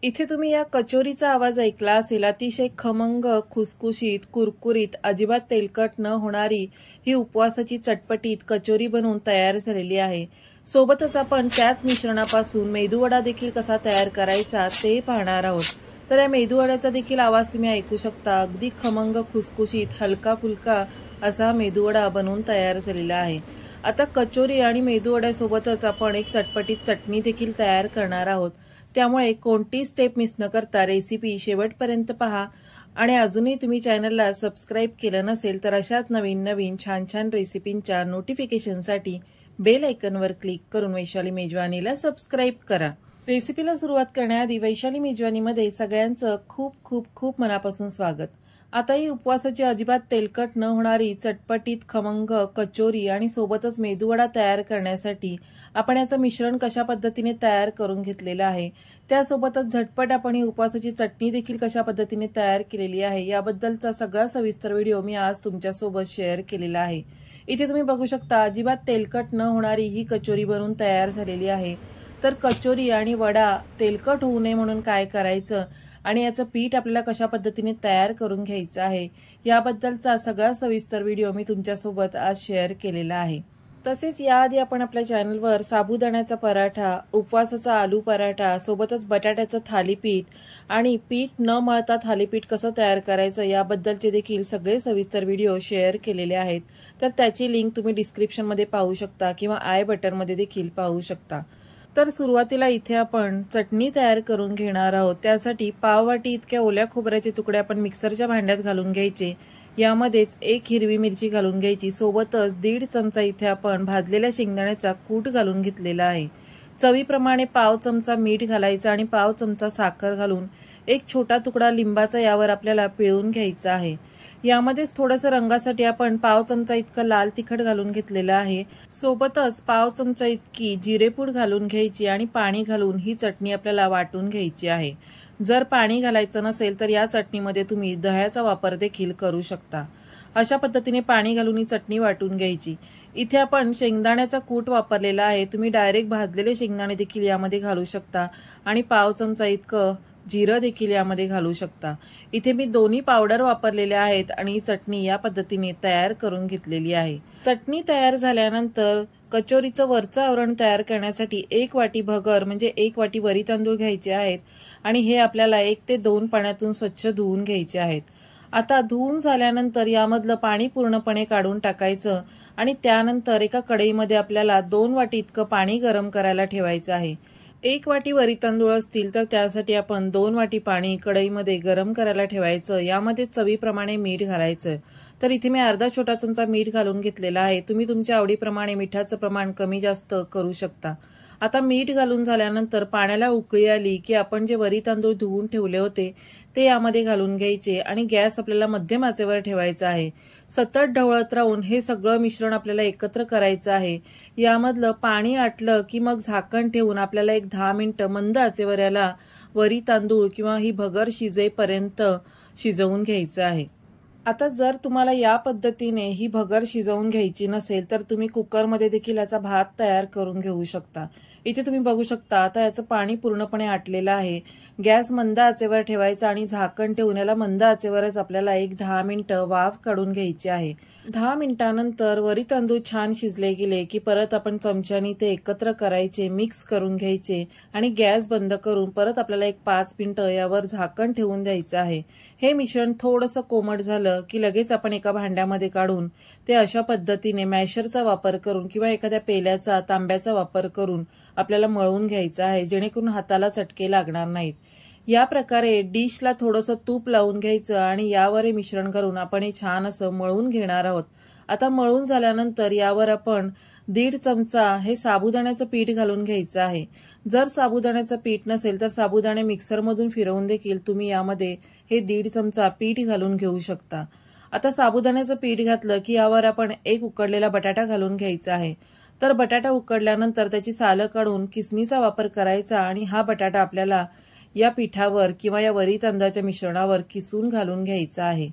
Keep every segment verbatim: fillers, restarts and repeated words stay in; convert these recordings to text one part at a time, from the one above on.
इथे तुम्ही या कचोरीचा आवाज ऐकला असेल। अतिशय खमंग, खुसखुशीत, कुरकुरीत, अजिबात तेलकट न होणारी ही उपवासाची चटपटीत कचोरी बनवून तयार झालेली आहे। सोबतच आपण त्याच मिश्रणापासून मेदूवडा देखील कसा तयार करायचा ते पाहणार आहोत। तर या मेदूवड्याचा देखील आवाज तुम्ही ऐकू शकता। अगदी खमंग, खुसखुशीत, हलका फुलका असा मेदूवडा बनवून तयार झालेला आहे। आता कचोरी आणि मेदूवड्यासोबतच आपण एक चटपटीत चटणी देखील तयार करणार आहोत। त्यामुळे कोणती स्टेप मिस न करता रेसिपी शेवटपर्यंत पहा आणि अजूनही तुम्ही चॅनलला सबस्क्राइब केलं नसेल तर अशाच नवीन नवीन छान छान रेसिपींच्या नोटिफिकेशनसाठी बेल आयकॉनवर क्लिक करून वैशाली मेजवानीला सबस्क्राइब करा। रेसिपीला सुरुवात करण्याआधी वैशाली मेजवानीमध्ये सगळ्यांचं खूप खूप खूप मनापासून स्वागत। आता ही उपवासाची अजिबात तेलकट न होणारी चटपटीत खमंग कचोरी आणि सोबतच मेदूवडा तयार करण्यासाठी आपण याचं मिश्रण कशा पद्धतीने तयार करून घेतलेलं आहे, त्यासोबतच झटपट आपण ही उपवासाची चटणी देखील कशा पद्धतीने तयार केलेली आहे याबद्दलचा सगळा सविस्तर व्हिडिओ मी आज तुमच्यासोबत शेअर केलेला आहे। इथे तुम्ही बघू शकता अजिबात तेलकट न होणारी ही कचोरी बनवून तयार झालेली आहे। तर कचोरी आणि वडा तेलकट होऊ नये म्हणून काय करायचं आणि याचं पीठ आपल्याला कशा पद्धतीने तयार करून घ्यायचं आहे याबद्दलचा सगळा सविस्तर व्हिडिओ मी तुमच्यासोबत आज शेअर केलेला आहे। तसेच याआधी आपण आपल्या चॅनलवर साबुदाण्याचा पराठा, उपवासाचा आलू पराठा, सोबतच बटाट्याचं थालीपीठ आणि पीठ न मळता थालीपीठ कसं तयार करायचं याबद्दलचे देखील सगळे सविस्तर व्हिडिओ शेअर केलेले आहेत। तर त्याची लिंक तुम्ही डिस्क्रिप्शनमध्ये पाहू शकता किंवा आय बटनमध्ये देखील पाहू शकता। तर सुरुवातीला इथे आपण चटणी तयार करून घेणार आहोत। त्यासाठी पाववाटी इतक्या ओल्या खोबऱ्याचे तुकडे आपण मिक्सरच्या भांड्यात घालून घ्यायचे। यामध्येच एक हिरवी मिरची घालून घ्यायची। सोबतच दीड चमचा इथे आपण भाजलेल्या शेंगदाण्याचा कूट घालून घेतलेला आहे। चवीप्रमाणे पाव चमचा मीठ घालायचं आणि पाव चमचा साखर घालून एक छोटा तुकडा लिंबाचा यावर आपल्याला पिळून घ्यायचा आहे। यामध्येच थोडंसं रंगासाठी आपण पाव चमचा इतकं लाल तिखट घालून घेतलेलं आहे। सोबतच पाव चमचा इतकी जिरेपूड घालून घ्यायची आणि पाणी घालून ही चटणी आपल्याला वाटून घ्यायची आहे। जर पाणी घालायचं नसेल तर या चटणीमध्ये तुम्ही दह्याचा वापर देखील करू शकता। अशा पद्धतीने पाणी घालून ही चटणी वाटून घ्यायची। इथे आपण शेंगदाण्याचा कूट वापरलेला आहे। तुम्ही डायरेक्ट भाजलेले शेंगदाणे देखील यामध्ये घालू शकता आणि पाव चमचा इतकं जिरं देखील यामध्ये घालू शकता। इथे मी दोन्ही पावडर वापरलेल्या आहेत आणि ही चटणी या पद्धतीने तयार करून घेतलेली आहे। चटणी तयार झाल्यानंतर कचोरीचं वरचं आवरण तयार करण्यासाठी एक वाटी भगर म्हणजे एक वाटी वरी तांदूळ घ्यायचे आहेत आणि हे आपल्याला एक ते दोन पाण्यातून स्वच्छ धुवून घ्यायचे आहेत। आता धुवून झाल्यानंतर यामधलं पाणी पूर्णपणे काढून टाकायचं आणि त्यानंतर एका कढईमध्ये आपल्याला दोन वाटी इतकं पाणी गरम करायला ठेवायचं आहे। एक वाटी वरी तांदूळ असतील तर त्यासाठी आपण दोन वाटी पाणी कढईमध्ये गरम करायला ठेवायचं। यामध्ये चवीप्रमाणे मीठ घालायचं। तर इथे मी अर्धा छोटा चमचा मीठ घालून घेतलेला आहे। तुम्ही तुमच्या आवडीप्रमाणे मिठाचं प्रमाण कमी जास्त करू शकता। आता मीठ घालून झाल्यानंतर पाण्याला उकळी आली की आपण जे वरी तांदूळ धुवून ठेवले होते ते यामध्ये घालून घ्यायचे आणि गॅस आपल्याला मध्यम आचेवर ठेवायचा आहे। सतत ढवळत राहून हे सगळं मिश्रण आपल्याला एकत्र करायचं आहे। यामधलं पाणी आटलं की मग झाकण ठेवून आपल्याला एक दहा मिनिटं मंद आचेवर याला वरी तांदूळ किंवा ही भगर शिजेपर्यंत शिजवून घ्यायचं आहे। आता जर तुम्हाला या पद्धतीने ही भगर शिजवून घ्यायची नसेल तर तुम्ही कुकरमध्ये देखील याचा भात तयार करून घेऊ शकता। इथे तुम्ही बघू शकता आता याचं पाणी पूर्णपणे आटलेलं आहे। गॅस मंद आचेवर ठेवायचा आणि झाकण ठेवून याला मंद आचेवरच आपल्याला एक दहा मिनिटं वाफ काढून घ्यायची आहे। दहा मिनिटांनंतर वरी तांदूळ छान शिजले गेले की परत आपण चमच्यानी ते एकत्र करायचे, मिक्स करून घ्यायचे आणि गॅस बंद करून परत आपल्याला एक पाच मिनिटं यावर झाकण ठेवून द्यायचं आहे। हे मिश्रण थोडंसं कोमट झालं की लगेच आपण एका भांड्यामध्ये काढून ते अशा पद्धतीने मॅशरचा वापर करून किंवा एखाद्या पेल्याचा, तांब्याचा वापर करून आपल्याला मळून घ्यायचं आहे, जेणेकरून हाताला चटके लागणार नाहीत। या प्रकारे डिशला थोडंसं तूप लावून घ्यायचं आणि यावर हे मिश्रण करून आपण हे छान असं मळून घेणार आहोत। आता मळून झाल्यानंतर यावर आपण दीड चमचा हे साबुदाण्याचं पीठ घालून घ्यायचं आहे। जर साबुदाण्याचं पीठ नसेल तर साबुदाणे मिक्सरमधून फिरवून देखील तुम्ही यामध्ये हे दीड चमचा पीठ घालून घेऊ शकता। आता साबुदाण्याचं पीठ घातलं की यावर आपण एक उकडलेला बटाटा घालून घ्यायचा आहे। तर बटाटा उकडल्यानंतर त्याची सालं काढून किसणीचा वापर करायचा आणि हा बटाटा आपल्याला या पिठावर किंवा या वरी तांदळाच्या मिश्रणावर किसून घालून घ्यायचा आहे।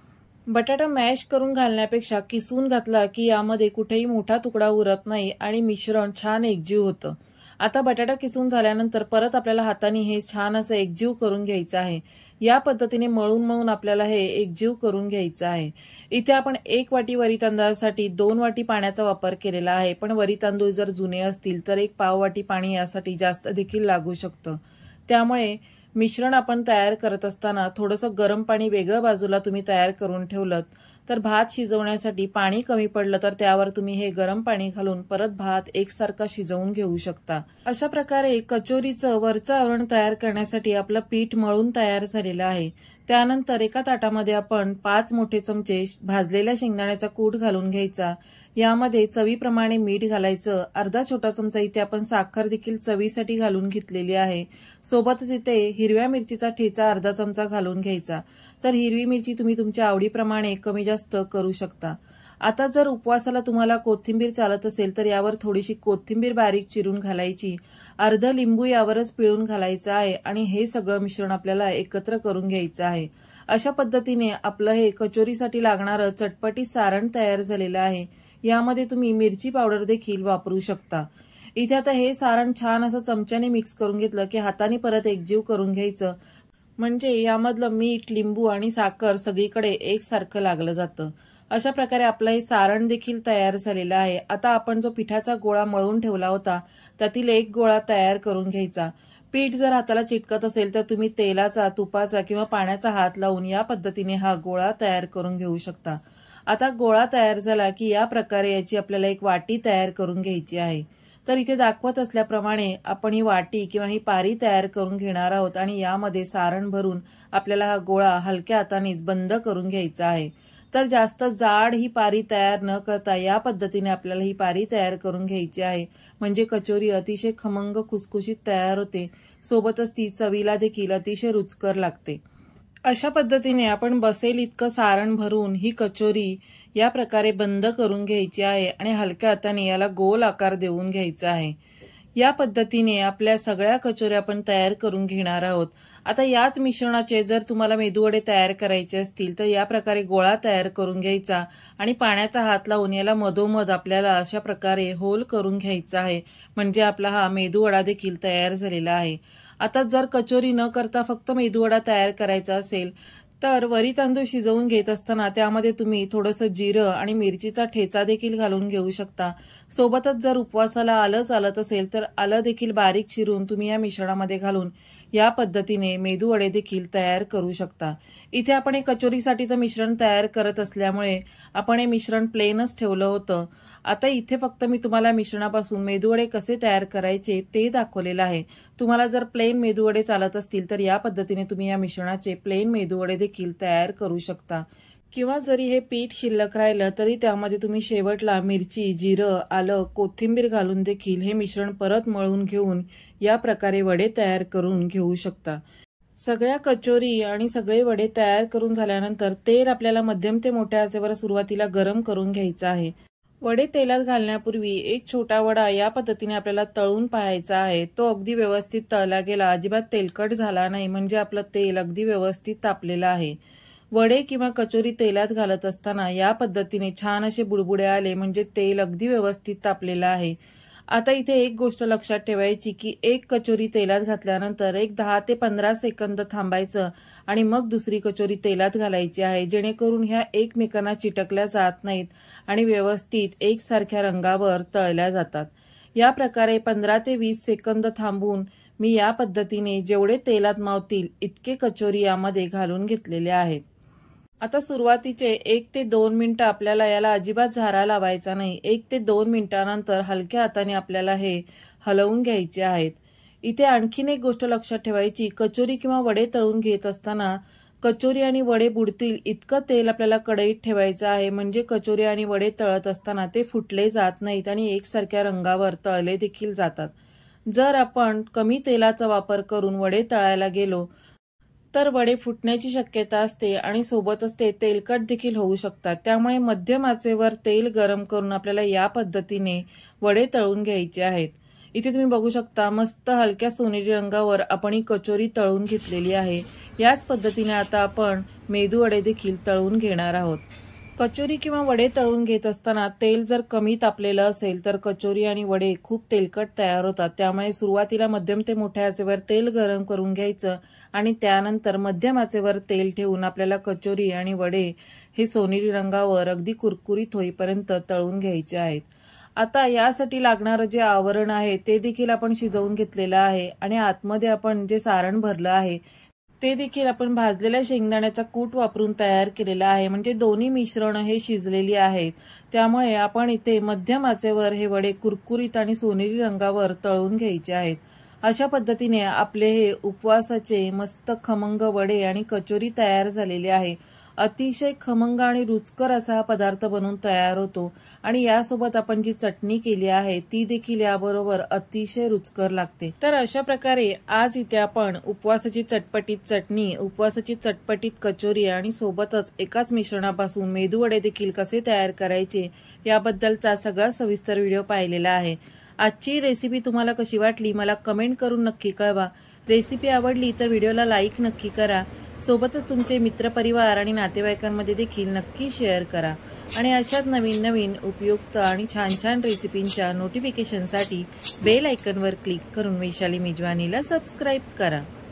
बटाटा मॅश करून घालण्यापेक्षा किसून घातला की यामध्ये कुठेही मोठा तुकडा उरत नाही आणि मिश्रण छान एकजीव होतं। आता बटाटा किसून झाल्यानंतर परत आपल्याला हाताने हे छान असं एकजीव करून घ्यायचं आहे। या पद्धतीने मळून मळून आपल्याला हे एकजीव करून घ्यायचं आहे। इथे आपण एक वाटी वरी तांदळासाठी दोन वाटी पाण्याचा वापर केलेला आहे, पण वरी तांदूळ जर जुने असतील तर एक पाव वाटी पाणी यासाठी जास्त देखील लागू शकतं। त्यामुळे मिश्रण आपण तयार करत असताना थोडंसं गरम पाणी वेगळं बाजूला तुम्ही तयार करून ठेवलं तर भात शिजवण्यासाठी पाणी कमी पडलं तर त्यावर तुम्ही हे गरम पाणी घालून परत भात एकसारखा शिजवून घेऊ शकता। अशा प्रकारे कचोरीचं वरचं आवरण तयार करण्यासाठी आपलं पीठ मळून तयार झालेलं आहे। त्यानंतर एका ताटामध्ये आपण पाच मोठे चमचे भाजलेल्या शेंगदाण्याचा कूट घालून घ्यायचा। यामध्ये चवीप्रमाणे मीठ घालायचं। अर्धा छोटा चमचा इथे आपण साखर देखील चवीसाठी घालून घेतलेली आहे। सोबतच इथे हिरव्या मिरचीचा ठेचा अर्धा चमचा घालून घ्यायचा। तर हिरवी मिरची तुम्ही तुमच्या आवडीप्रमाणे कमी जास्त करू शकता। आता जर उपवासाला तुम्हाला कोथिंबीर चालत असेल तर यावर थोडीशी कोथिंबीर बारीक चिरून घालायची। अर्ध लिंबू यावरच पिळून घालायचं आहे आणि हे सगळं मिश्रण आपल्याला एकत्र करून घ्यायचं आहे। अशा पद्धतीने आपलं हे कचोरीसाठी लागणारं चटपटीत सारण तयार झालेलं आहे। यामध्ये तुम्ही मिरची पावडर देखील वापरू शकता। इथे आता हे सारण छान असं चमच्याने मिक्स करून घेतलं की हाताने परत एकजीव करून घ्यायचं, म्हणजे यामधलं मीठ, लिंबू आणि साखर सगळीकडे एकसारखं लागलं जातं। अशा प्रकारे आपलं हे सारण देखील तयार झालेलं आहे। आता आपण जो पिठाचा गोळा मळून ठेवला होता त्यातील एक गोळा तयार करून घ्यायचा। पीठ जर हाताला चिटकत असेल तर तुम्ही तेलाचा, तुपाचा किंवा पाण्याचा हात लावून या पद्धतीने हा गोळा तयार करून घेऊ शकता। आता गोळा तयार झाला की या प्रकारे याची आपल्याला एक वाटी तयार करून घ्यायची आहे। तर इथे दाखवत असल्याप्रमाणे आपण ही वाटी किंवा ही पारी तयार करून घेणार आहोत आणि यामध्ये सारण भरून आपल्याला हा गोळा हलक्या हातानेच बंद करून घ्यायचा आहे। तर जास्त जाड ही पारी तयार न करता या पद्धतीने आपल्याला ही पारी तयार करून घ्यायची आहे, म्हणजे कचोरी अतिशय खमंग खुसखुशीत तयार होते। सोबतच ती चवीला देखील अतिशय रुचकर लागते। अशा पद्धतीने आपण बसेल इतकं सारण भरून ही कचोरी या प्रकारे बंद करून घ्यायची आहे आणि हलक्या हाताने याला गोल आकार देऊन घ्यायचा आहे। या पद्धतीने आपल्या सगळ्या कचोऱ्या आपण तयार करून घेणार आहोत। आता याच मिश्रणाचे जर तुम्हाला मेदूवडे तयार करायचे असतील तर या प्रकारे गोळा तयार करून घ्यायचा आणि पाण्याचा हात लावून याला मधोमध आपल्याला अशा प्रकारे होल करून घ्यायचा आहे, म्हणजे आपला हा मेदूवडा देखील तयार झालेला आहे। आता जर कचोरी न करता फक्त मेदूवडा तयार करायचा असेल तर वरी तांदूळ शिजवून घेत असताना त्यामध्ये तुम्ही थोडंसं जिरं आणि मिरचीचा ठेचा देखील घालून घेऊ शकता। सोबतच जर उपवासाला आलं चालत असेल तर आलं देखील बारीक चिरून तुम्ही या मिश्रणामध्ये घालून या पद्धतीने मेदूवडे देखील तयार करू शकता। इथे आपण हे कचोरीसाठीचं मिश्रण तयार करत असल्यामुळे आपण हे मिश्रण प्लेनच ठेवलं होतं। आता इथे फक्त मी तुम्हाला मिश्रणापासून मेदूवडे कसे तयार करायचे ते दाखवलेलं आहे। तुम्हाला जर प्लेन मेदूवडे चालत असतील तर या पद्धतीने तुम्ही या मिश्रणाचे प्लेन मेदूवडे देखील तयार करू शकता, किंवा जरी हे पीठ शिल्लक राहिलं तरी त्यामध्ये तुम्ही शेवटला मिरची, जिरं, आलं, कोथिंबीर घालून देखील हे मिश्रण परत मळून घेऊन या प्रकारे वडे तयार करून घेऊ शकता। सगळ्या कचोरी आणि सगळे वडे तयार करून झाल्यानंतर तेल आपल्याला मध्यम ते मोठ्या आचेवर सुरुवातीला गरम करून घ्यायचं आहे। वडे तेलात घालण्यापूर्वी एक छोटा वडा या पद्धतीने आपल्याला तळून पाहायचा आहे। तो अगदी व्यवस्थित तळला गेला, अजिबात तेलकट झाला नाही, म्हणजे आपलं तेल अगदी व्यवस्थित तापलेलं आहे। वडे किंवा कचोरी तेलात घालत असताना या पद्धतीने छान असे बुडबुडे आले म्हणजे तेल अगदी व्यवस्थित तापलेलं आहे। आता इथे एक गोष्ट लक्षात ठेवायची की एक कचोरी तेलात घातल्यानंतर एक दहा ते पंधरा सेकंद थांबायचं आणि मग दुसरी कचोरी तेलात घालायची आहे, जेणेकरून ह्या एकमेकांना चिटकल्या जात नाहीत आणि व्यवस्थित एकसारख्या रंगावर तळल्या जातात। या प्रकारे पंधरा ते वीस सेकंद थांबून मी या पद्धतीने जेवढे तेलात मावतील इतके कचोरी यामध्ये घालून घेतलेले आहेत। आता सुरुवातीचे एक ते दोन मिनिटं आपल्याला याला अजिबात झारा लावायचा नाही। एक ते दोन मिनिटांनंतर हलक्या हाताने आपल्याला हे हलवून घ्यायचे आहेत। इथे आणखीन एक गोष्ट लक्षात ठेवायची, कचोरी किंवा वडे तळून घेत असताना कचोरी आणि वडे बुडतील इतकं तेल आपल्याला कढईत ठेवायचं आहे, म्हणजे कचोरी आणि वडे तळत असताना ते फुटले जात नाहीत आणि एकसारख्या रंगावर तळले देखील जातात। जर आपण कमी तेलाचा वापर करून वडे तळायला गेलो तर वडे फुटण्याची शक्यता असते आणि सोबतच ते तेलकट देखील होऊ शकतात। त्यामुळे मध्यम आचेवर तेल गरम करून आपल्याला या पद्धतीने वडे तळून घ्यायचे आहेत। इथे तुम्ही बघू शकता मस्त हलक्या सोनेरी रंगावर आपण ही कचोरी तळून घेतलेली आहे। याच पद्धतीने आता आपण मेदू वडे देखील तळून घेणार आहोत। कचोरी किंवा वडे तळून घेत असताना तेल जर कमी तापलेलं असेल तर कचोरी आणि वडे खूप तेलकट तयार होतात। त्यामुळे सुरुवातीला मध्यम ते मोठ्या आचेवर तेल गरम करून घ्यायचं आणि त्यानंतर मध्यम आचेवर तेल ठेवून आपल्याला कचोरी आणि वडे हे सोनेरी रंगावर अगदी कुरकुरीत होईपर्यंत तळून घ्यायचे आहेत। आता यासाठी लागणारं जे आवरण आहे ते देखील आपण शिजवून घेतलेलं आहे आणि आतमध्ये आपण जे सारण भरलं आहे ते देखील आपण भाजलेल्या शेंगदाण्याचा कूट वापरून तयार केलेला आहे। म्हणजे दोन्ही मिश्रण हे शिजलेली आहेत, त्यामुळे आपण इथे मध्यम आचेवर हे वडे कुरकुरीत आणि सोनेरी रंगावर तळून घ्यायचे आहेत। अशा पद्धतीने आपले हे उपवासाचे मस्त खमंग वडे आणि कचोरी तयार झालेले आहे। अतिशय खमंग आणि रुचकर असा हा पदार्थ बनून तयार होतो आणि यासोबत आपण जी चटणी केली आहे ती देखील याबरोबर अतिशय रुचकर लागते। तर अशा प्रकारे आज इथे आपण उपवासाची चटपटीत चटणी, उपवासाची चटपटीत कचोरी आणि सोबतच एकाच मिश्रणापासून मेदूवडे देखील कसे तयार करायचे याबद्दलचा सगळा सविस्तर व्हिडिओ पाहिलेला आहे। आजची रेसिपी तुम्हाला कशी वाटली मला कमेंट करून नक्की कळवा। रेसिपी आवडली तर व्हिडिओला लाईक नक्की करा, सोबतच तुमचे मित्रपरिवार आणि नातेवाईकांमध्ये देखील नक्की शेअर करा आणि अशाच नवीन नवीन उपयुक्त आणि छान छान रेसिपींच्या नोटिफिकेशनसाठी बेल आयकॉनवर क्लिक करून वैशाली मेजवानीला सबस्क्राइब करा।